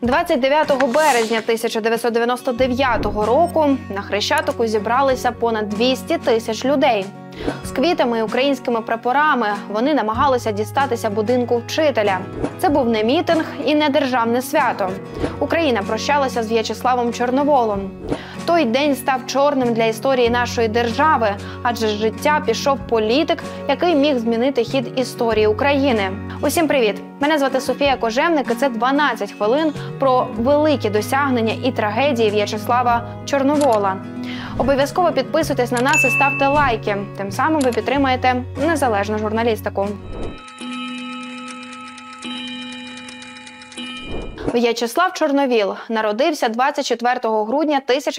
29 березня 1999 року на Хрещатику зібралися понад 200 тисяч людей. З квітами і українськими прапорами вони намагалися дістатися будинку вчителя. Це був не мітинг і не державне свято. Україна прощалася з В'ячеславом Чорноволом. Той день став чорним для історії нашої держави, адже з життя пішов політик, який міг змінити хід історії України. Усім привіт! Мене звати Софія Кожевник, і це 12 хвилин про великі досягнення і трагедії В'ячеслава Чорновола. Обов'язково підписуйтесь на нас і ставте лайки. Тим самим ви підтримаєте незалежну журналістику. В'ячеслав Чорновіл народився 24 грудня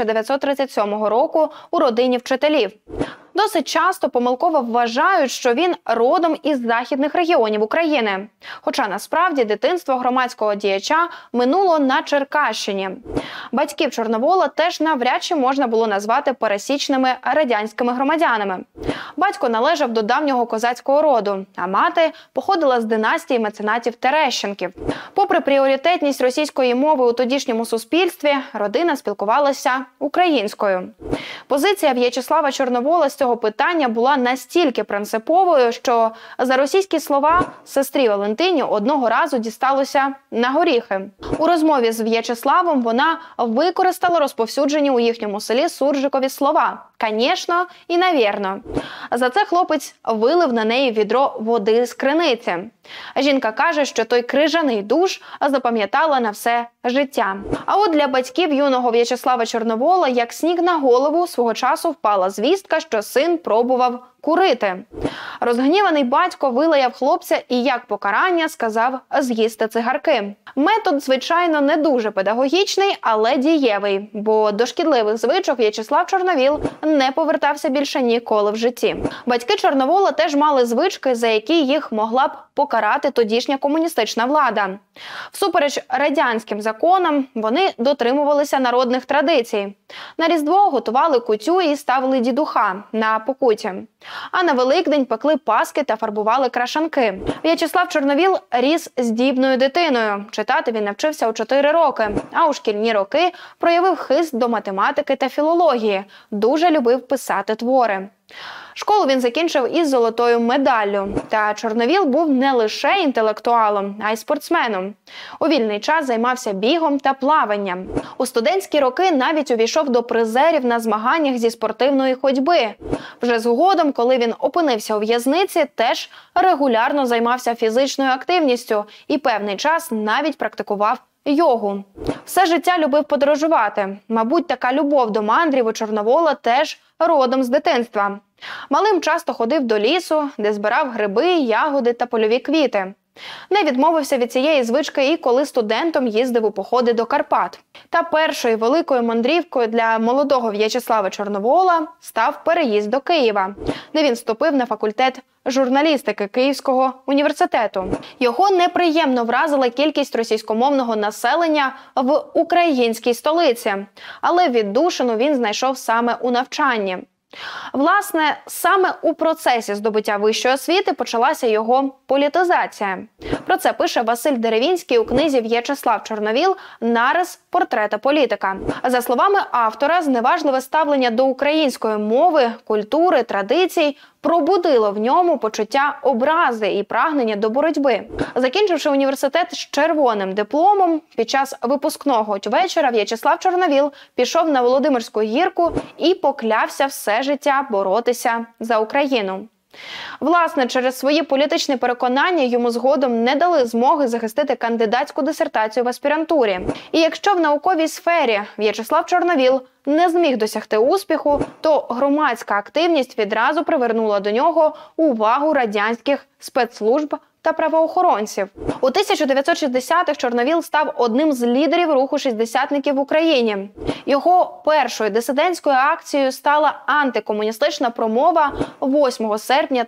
1937 року у родині вчителів. Досить часто помилково вважають, що він родом із західних регіонів України. Хоча насправді дитинство громадського діяча минуло на Черкащині. Батьків Чорновола теж навряд чи можна було назвати пересічними радянськими громадянами. Батько належав до давнього козацького роду, а мати походила з династії меценатів Терещенків. Попри пріоритетність російської мови у тодішньому суспільстві, родина спілкувалася українською. Позиція В'ячеслава Чорновола з цього питання була настільки принциповою, що за російські слова сестрі Валентині одного разу дісталося на горіхи. У розмові з В'ячеславом вона використала розповсюджені у їхньому селі суржикові слова «конечно» і «навірно». За це хлопець вилив на неї відро води з криниці. Жінка каже, що той крижаний душ запам'ятала на все життя. А от для батьків юного В'ячеслава Чорновола як сніг на голову свого часу впала звістка, що син пробував курити. Розгніваний батько вилаяв хлопця і як покарання сказав з'їсти цигарки. Метод, звичайно, не дуже педагогічний, але дієвий, бо до шкідливих звичок В'ячеслав Чорновіл не повертався більше ніколи в житті. Батьки Чорновола теж мали звички, за які їх могла б покарати тодішня комуністична влада. Всупереч радянським законам, вони дотримувалися народних традицій. На Різдво готували кутю і ставили дідуха на покуті. А на Великдень пекли паски та фарбували крашанки. В'ячеслав Чорновіл ріс здібною дитиною. Читати він навчився у 4 роки, а у шкільні роки проявив хист до математики та філології. Дуже любив писати твори. Школу він закінчив із золотою медаллю. Та Чорновіл був не лише інтелектуалом, а й спортсменом. У вільний час займався бігом та плаванням. У студентські роки навіть увійшов до призерів на змаганнях зі спортивної ходьби. Вже згодом, коли він опинився у в'язниці, теж регулярно займався фізичною активністю і певний час навіть практикував йогу. Все життя любив подорожувати. Мабуть, така любов до мандрів у Чорновола теж родом з дитинства. Малим часто ходив до лісу, де збирав гриби, ягоди та польові квіти. Не відмовився від цієї звички і коли студентом їздив у походи до Карпат. Та першою великою мандрівкою для молодого В'ячеслава Чорновола став переїзд до Києва, де він вступив на факультет журналістики Київського університету. Його неприємно вразила кількість російськомовного населення в українській столиці, але віддушину він знайшов саме у навчанні. Власне, саме у процесі здобуття вищої освіти почалася його політизація. Про це пише Василь Деревінський у книзі «В'ячеслав Чорновіл. Нарис портрета політика». За словами автора, зневажливе ставлення до української мови, культури, традицій пробудило в ньому почуття образи і прагнення до боротьби. Закінчивши університет з червоним дипломом, під час випускного вечора В'ячеслав Чорновіл пішов на Володимирську гірку і поклявся все життя боротися за Україну. Власне, через свої політичні переконання йому згодом не дали змоги захистити кандидатську дисертацію в аспірантурі. І якщо в науковій сфері В'ячеслав Чорновіл не зміг досягти успіху, то громадська активність відразу привернула до нього увагу радянських спецслужб та правоохоронців. У 1960-х Чорновіл став одним з лідерів руху шістдесятників в Україні. Його першою дисидентською акцією стала антикомуністична промова 8 серпня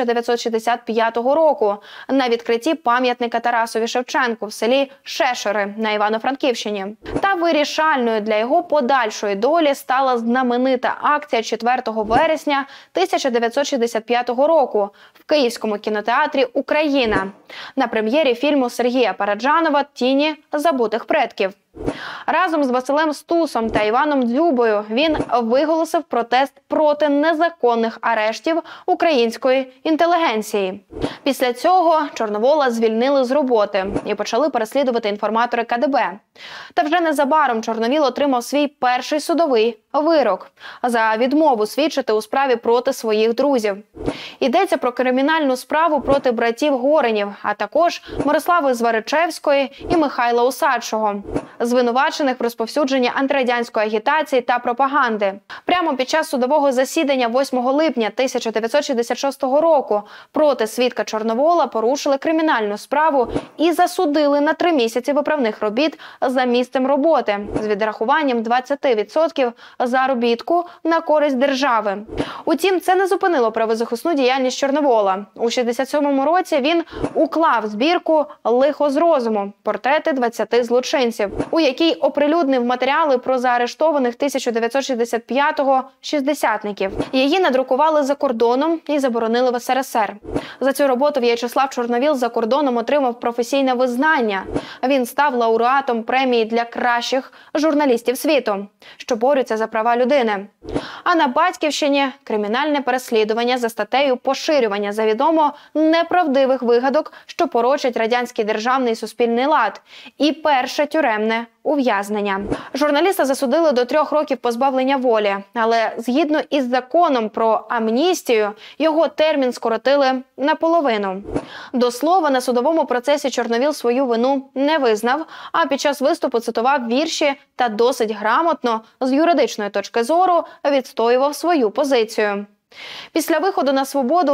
1965 року на відкритті пам'ятника Тарасові Шевченку в селі Шешери на Івано-Франківщині. Та вирішальною для його подальшої долі стала знаменита акція 4 вересня 1965 року в Київському кінотеатрі «Україна», Україна на прем'єрі фільму Сергія Параджанова «Тіні забутих предків». Разом з Василем Стусом та Іваном Дзюбою він виголосив протест проти незаконних арештів української інтелігенції. Після цього Чорновола звільнили з роботи і почали переслідувати інформатори КДБ. Та вже незабаром Чорновіл отримав свій перший судовий вирок за відмову свідчити у справі проти своїх друзів. Йдеться про кримінальну справу проти братів Горинів, а також Мирослави Зваричевської і Михайла Усадчого, звинувачених в розповсюдженні антирадянської агітації та пропаганди. Прямо під час судового засідання 8 липня 1966 року проти свідка Чорновола порушили кримінальну справу і засудили на 3 місяці виправних робіт за місцем роботи з відрахуванням 20% заробітку на користь держави. Утім, це не зупинило правозахисну діяльність Чорновола. У 67-му році він уклав збірку «Лихо з розуму. Портрети 20 злочинців», у якій оприлюднив матеріали про заарештованих 1965-го шістдесятників. Її надрукували за кордоном і заборонили в СРСР. За цю роботу В'ячеслав Чорновіл за кордоном отримав професійне визнання. Він став лауреатом премії для кращих журналістів світу, що борються за права людини. А на Батьківщині – кримінальне переслідування за статтею «Поширювання завідомо неправдивих вигадок, що порочать радянський державний і суспільний лад» і перше тюремне ув'язнення. Журналіста засудили до 3 років позбавлення волі, але згідно із законом про амністію, його термін скоротили наполовину. До слова, на судовому процесі Чорновіл свою вину не визнав, а під час виступу цитував вірші та досить грамотно, з юридичної точки зору, відстоював свою позицію. Після виходу на свободу у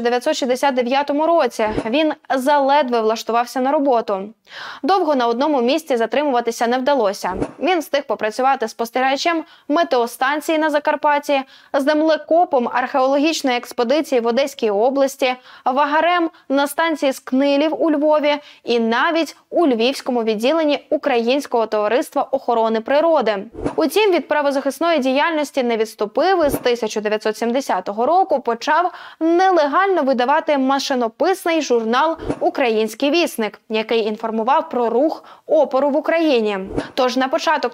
1969 році він заледве влаштувався на роботу. Довго на одному місці затримуватися не вдалося. Він встиг попрацювати спостерігачем метеостанції на Закарпатті, землекопом археологічної експедиції в Одеській області, вагарем на станції Скнилів у Львові і навіть у Львівському відділенні Українського товариства охорони природи. Утім, від правозахисної діяльності не відступив і з 1970 року почав нелегально видавати машинописний журнал «Український вісник», який інформував про рух опору в Україні. Тож на початок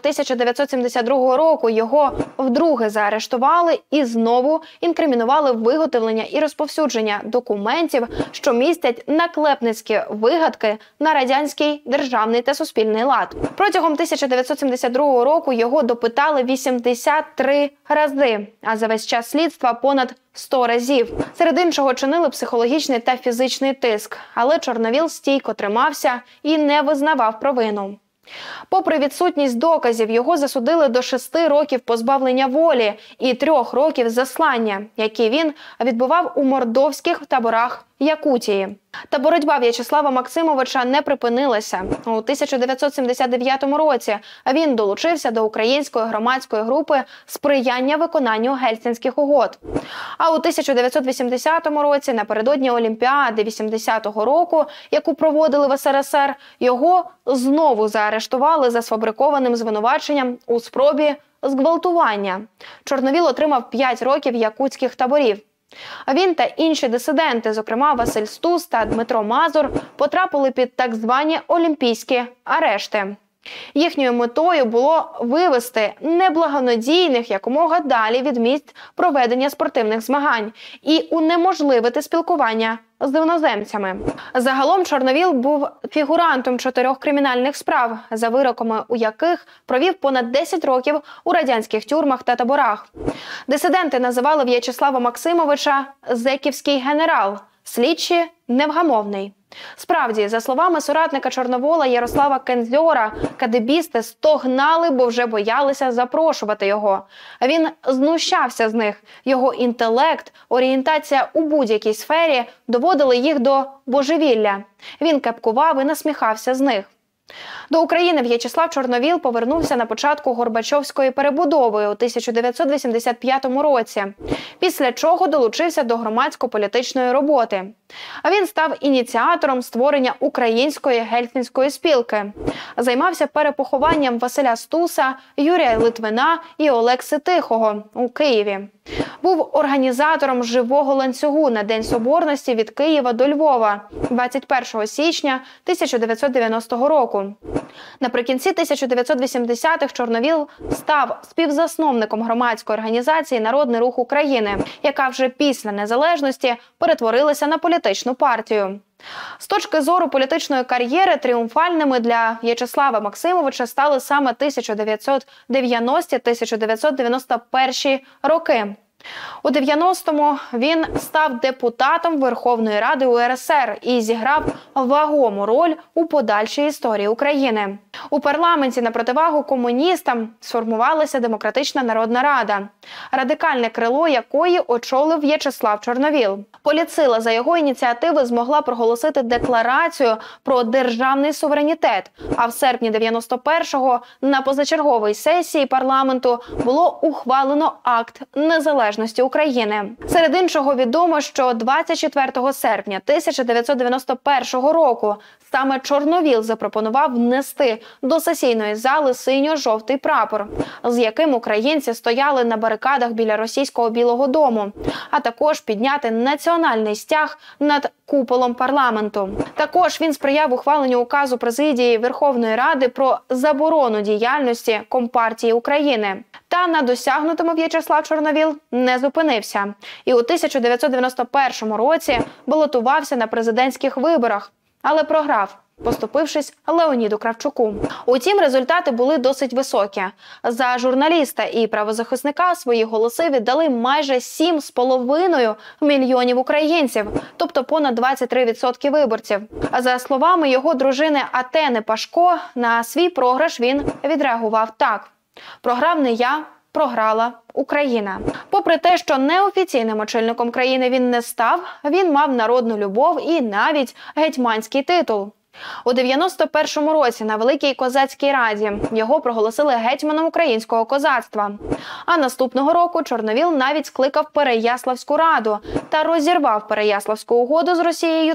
1972 року його вдруге заарештували і знову інкримінували виготовлення і розповсюдження документів, що містять наклепницькі вигадки на радянський державний та суспільний лад. Протягом 1972 року його допитали 83 рази, а за весь час слідства понад 100 разів. Серед іншого чинили психологічний та фізичний тиск, але Чорновіл стійко тримався і не визнавав провину. Попри відсутність доказів, його засудили до 6 років позбавлення волі і 3 років заслання, які він відбував у мордовських таборах Якутії. Та боротьба В'ячеслава Максимовича не припинилася. У 1979 році він долучився до української громадської групи «Сприяння виконанню Гельсінських угод». А у 1980 році, напередодні Олімпіади 80-го року, яку проводили в СРСР, його знову заарештували за сфабрикованим звинуваченням у спробі зґвалтування. Чорновіл отримав 5 років якутських таборів. Він та інші дисиденти, зокрема Василь Стус та Дмитро Мазур, потрапили під так звані олімпійські арешти. Їхньою метою було вивести неблагонадійних якомога далі від місць проведення спортивних змагань і унеможливити спілкування з іноземцями. Загалом Чорновіл був фігурантом 4 кримінальних справ, за вироками у яких провів понад 10 років у радянських тюрмах та таборах. Дисиденти називали В'ячеслава Максимовича «зеківський генерал», слідчі – невгамовний. Справді, за словами соратника Чорновола Ярослава Кензьора, кадебісти стогнали, бо вже боялися запрошувати його. Він знущався з них. Його інтелект, орієнтація у будь-якій сфері доводили їх до божевілля. Він кепкував і насміхався з них. До України В'ячеслав Чорновіл повернувся на початку Горбачовської перебудови у 1985 році, після чого долучився до громадсько-політичної роботи. А він став ініціатором створення Української гельсінської спілки. Займався перепохованням Василя Стуса, Юрія Литвина і Олекси Тихого у Києві. Був організатором живого ланцюгу на День Соборності від Києва до Львова 21 січня 1990 року. Наприкінці 1980-х Чорновіл став співзасновником громадської організації «Народний рух України», яка вже після незалежності перетворилася на політичну партію. З точки зору політичної кар'єри тріумфальними для В'ячеслава Максимовича стали саме 1990-1991 роки. У 90-му він став депутатом Верховної Ради УРСР і зіграв вагому роль у подальшій історії України. У парламенті на противагу комуністам сформувалася Демократична Народна Рада, радикальне крило якої очолив В'ячеслав Чорновіл. Політсила за його ініціативи змогла проголосити декларацію про державний суверенітет, а в серпні 91-го на позачерговій сесії парламенту було ухвалено акт незалежності України. Серед іншого відомо, що 24 серпня 1991 року саме Чорновіл запропонував внести до сесійної зали синьо-жовтий прапор, з яким українці стояли на барикадах біля російського Білого дому, а також підняти національний стяг над куполом парламенту. Також він сприяв ухваленню указу президії Верховної Ради про заборону діяльності Компартії України. Та на досягнутому В'ячеслав Чорновіл не зупинився. І у 1991 році балотувався на президентських виборах, але програв, поступившись Леоніду Кравчуку. Утім, результати були досить високі. За журналіста і правозахисника свої голоси віддали майже 7,5 мільйонів українців, тобто понад 23% виборців. А за словами його дружини Атени Пашко, на свій програш він відреагував так: «Програв не я, програла Україна». Попри те, що неофіційним очільником країни він не став, він мав народну любов і навіть гетьманський титул. У 91-му році на Великій Козацькій Раді його проголосили гетьманом українського козацтва. А наступного року Чорновіл навіть скликав Переяславську раду та розірвав Переяславську угоду з Росією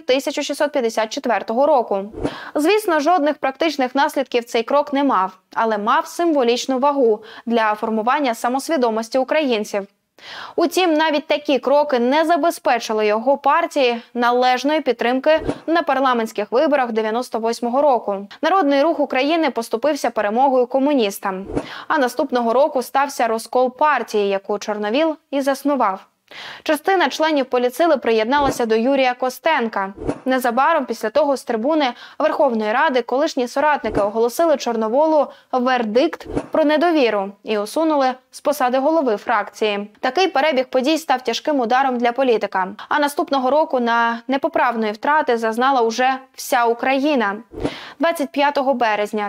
1654 року. Звісно, жодних практичних наслідків цей крок не мав, але мав символічну вагу для формування самосвідомості українців. Утім, навіть такі кроки не забезпечили його партії належної підтримки на парламентських виборах 98-го року. Народний рух України поступився перемогою комуністам. А наступного року стався розкол партії, яку Чорновіл і заснував. Частина членів політсили приєдналася до Юрія Костенка. Незабаром після того з трибуни Верховної Ради колишні соратники оголосили Чорноволу вердикт про недовіру і усунули з посади голови фракції. Такий перебіг подій став тяжким ударом для політика. А наступного року на непоправної втрати зазнала уже вся Україна. 25 березня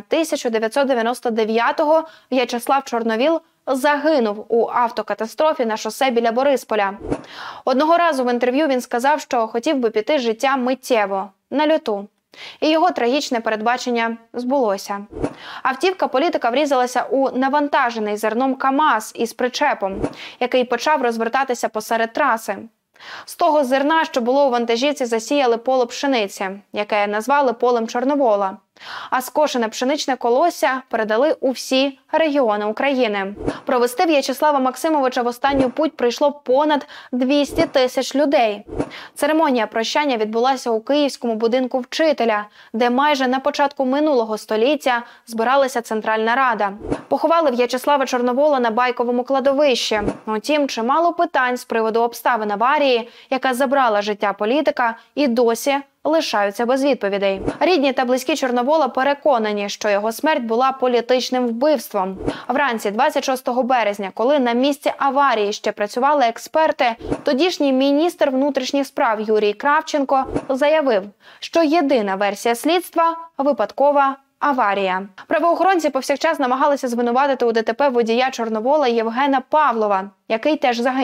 1999-го В'ячеслав Чорновіл загинув у автокатастрофі на шосе біля Борисполя. Одного разу в інтерв'ю він сказав, що хотів би піти з життя миттєво, на льоту. І його трагічне передбачення збулося. Автівка політика врізалася у навантажений зерном КАМАЗ із причепом, який почав розвертатися посеред траси. З того зерна, що було у вантажівці, засіяли поле пшениці, яке назвали полем Чорновола. А скошене пшеничне колосся передали у всі регіони України. Провести В'ячеслава Максимовича в останню путь прийшло понад 200 тисяч людей. Церемонія прощання відбулася у Київському будинку вчителя, де майже на початку минулого століття збиралася Центральна Рада. Поховали В'ячеслава Чорновола на Байковому кладовищі. Утім, чимало питань з приводу обставин аварії, яка забрала життя політика, і досі лишаються без відповідей. Рідні та близькі Чорновола переконані, що його смерть була політичним вбивством. Вранці 26 березня, коли на місці аварії ще працювали експерти, тодішній міністр внутрішніх справ Юрій Кравченко заявив, що єдина версія слідства – випадкова аварія. Правоохоронці повсякчас намагалися звинуватити у ДТП водія Чорновола Євгена Павлова, який теж загинув.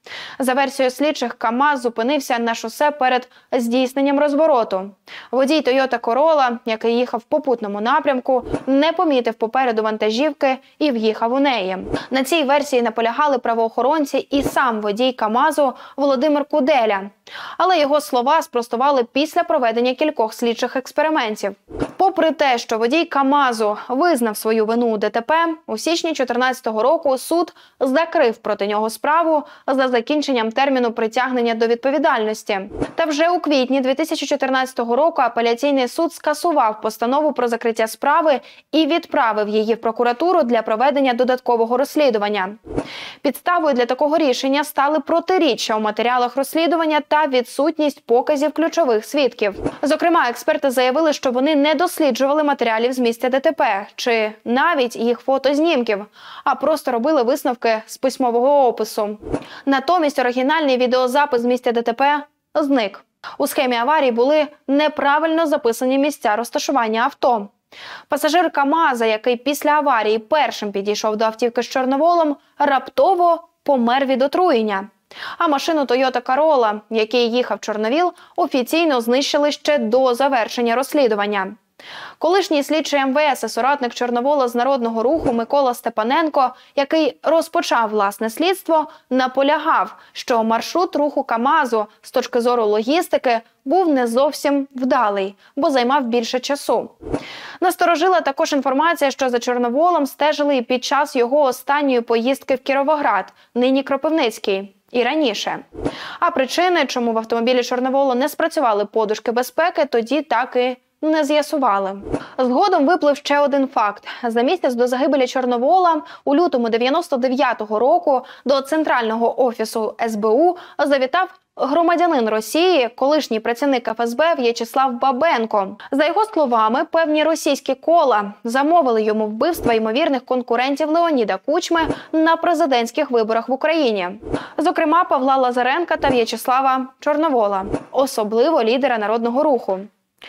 За версією слідчих, КАМАЗ зупинився на шосе перед здійсненням розвороту. Водій Toyota Corolla, який їхав в попутному напрямку, не помітив попереду вантажівки і в'їхав у неї. На цій версії наполягали правоохоронці і сам водій КАМАЗу Володимир Куделя. Але його слова спростували після проведення кількох слідчих експериментів. Попри те, що водій КАМАЗу визнав свою вину у ДТП, у січні 2014 року суд закрив проти нього справу за закінченням терміну притягнення до відповідальності. Та вже у квітні 2014 року апеляційний суд скасував постанову про закриття справи і відправив її в прокуратуру для проведення додаткового розслідування. Підставою для такого рішення стали протиріччя у матеріалах розслідування та відсутність показів ключових свідків. Зокрема, експерти заявили, що вони не досліджували матеріалів з місця ДТП, чи навіть їх фотознімків, а просто робили висновки з письмового опису. Натомість оригінальний відеозапис з місця ДТП зник. У схемі аварії були неправильно записані місця розташування авто. Пасажир КАМАЗа, який після аварії першим підійшов до автівки з чорноволом, раптово помер від отруєння. А машину Toyota Corolla, який їхав Чорновіл, офіційно знищили ще до завершення розслідування. Колишній слідчий МВС і соратник Чорновола з Народного руху Микола Степаненко, який розпочав власне слідство, наполягав, що маршрут руху КАМАЗу з точки зору логістики був не зовсім вдалий, бо займав більше часу. Насторожила також інформація, що за Чорноволом стежили і під час його останньої поїздки в Кіровоград, нині Кропивницький, і раніше. А причини, чому в автомобілі Чорновола не спрацювали подушки безпеки, тоді так і не з'ясували. Згодом виплив ще один факт. За місяць до загибелі Чорновола у лютому 99-го року до Центрального офісу СБУ завітав громадянин Росії, колишній працівник ФСБ В'ячеслав Бабенко. За його словами, певні російські кола замовили йому вбивства ймовірних конкурентів Леоніда Кучми на президентських виборах в Україні. Зокрема, Павла Лазаренка та В'ячеслава Чорновола, особливо лідера Народного руху.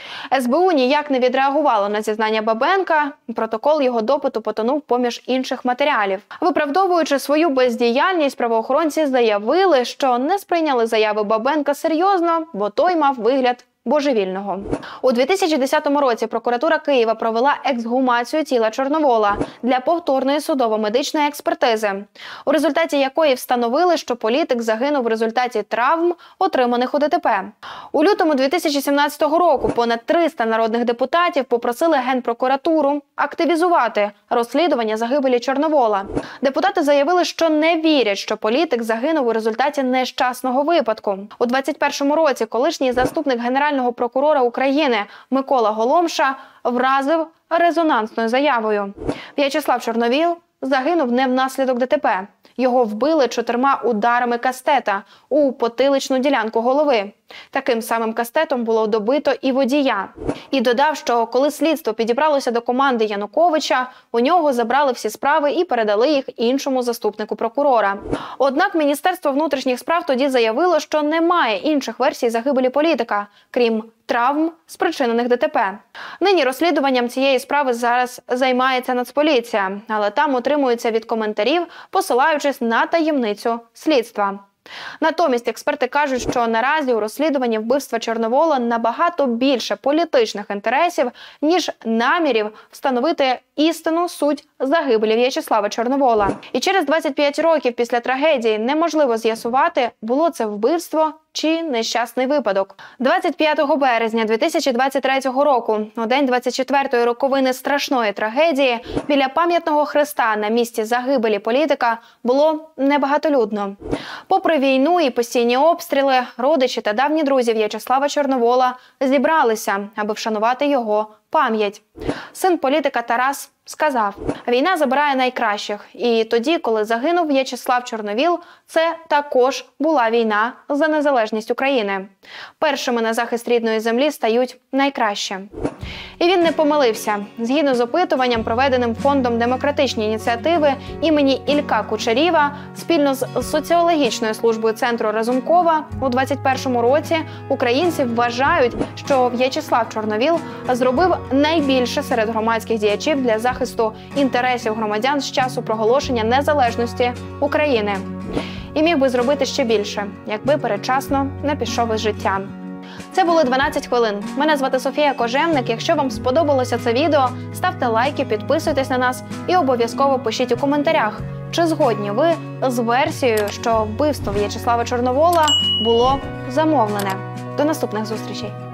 СБУ ніяк не відреагувало на зізнання Бабенка, протокол його допиту потонув поміж інших матеріалів. Виправдовуючи свою бездіяльність, правоохоронці заявили, що не сприйняли заяви Бабенка серйозно, бо той мав вигляд божевільного. У 2010 році прокуратура Києва провела ексгумацію тіла Чорновола для повторної судово-медичної експертизи, у результаті якої встановили, що політик загинув в результаті травм, отриманих у ДТП. У лютому 2017 року понад 300 народних депутатів попросили Генпрокуратуру активізувати розслідування загибелі Чорновола. Депутати заявили, що не вірять, що політик загинув у результаті нещасного випадку. У 2021 році колишній заступник Генерального прокурора України Микола Голомша вразив резонансною заявою. В'ячеслав Чорновіл загинув не внаслідок ДТП. Його вбили 4 ударами кастета у потиличну ділянку голови. Таким самим кастетом було добито і водія. І додав, що коли слідство підібралося до команди Януковича, у нього забрали всі справи і передали їх іншому заступнику прокурора. Однак Міністерство внутрішніх справ тоді заявило, що немає інших версій загибелі політика, крім травм, спричинених ДТП. Нині розслідуванням цієї справи зараз займається Нацполіція, але там утримуються від коментарів, посилаючись на таємницю слідства. Натомість експерти кажуть, що наразі у розслідуванні вбивства Чорновола набагато більше політичних інтересів, ніж намірів встановити істинну суть загибелі В'ячеслава Чорновола. І через 25 років після трагедії неможливо з'ясувати, було це вбивство чи нещасний випадок. 25 березня 2023 року, у день 24-ї роковини страшної трагедії, біля пам'ятного хреста на місці загибелі політика було небагатолюдно. Попри війну і постійні обстріли, родичі та давні друзі В'ячеслава Чорновола зібралися, аби вшанувати його пам'ять. Син політика Тарас сказав: «Війна забирає найкращих. І тоді, коли загинув В'ячеслав Чорновіл, це також була війна за незалежність України. Першими на захист рідної землі стають найкращі». І він не помилився. Згідно з опитуванням, проведеним Фондом демократичні ініціативи імені Ілька Кучерєва, спільно з соціологічною службою Центру Разумкова, у 2021 році українці вважають, що В'ячеслав Чорновіл зробив найбільше серед громадських діячів для захисту інтересів громадян з часу проголошення незалежності України. і міг би зробити ще більше, якби передчасно не пішов із життя. Це були 12 хвилин. Мене звати Софія Кожевник. Якщо вам сподобалося це відео, ставте лайки, підписуйтесь на нас і обов'язково пишіть у коментарях, чи згодні ви з версією, що вбивство В'ячеслава Чорновола було замовлене. До наступних зустрічей!